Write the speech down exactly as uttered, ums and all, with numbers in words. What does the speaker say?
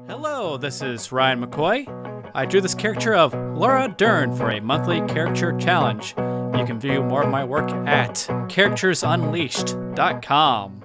Hello, this is Ryan McCoy. I drew this caricature of Laura Dern for a monthly caricature challenge. You can view more of my work at caricatures unleashed dot com.